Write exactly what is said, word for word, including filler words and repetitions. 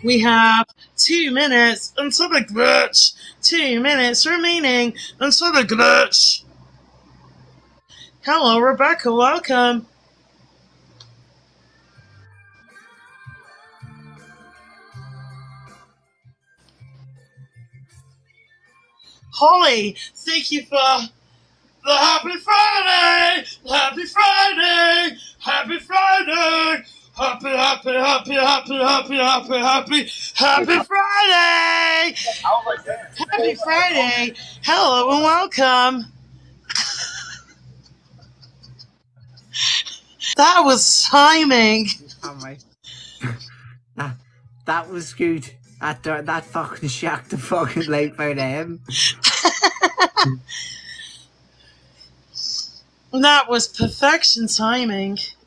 We have two minutes until the glitch. Two minutes remaining until the glitch. Hello, Rebecca. Welcome. Holly, thank you for the Happy Friday! Happy Friday! Happy Friday! Happy, happy, happy, happy, happy, happy, happy, happy Friday! Happy Friday! Hello and welcome! That was timing! Oh my. That, that was good. That, that fucking shocked the fucking life out of him. That was perfection timing.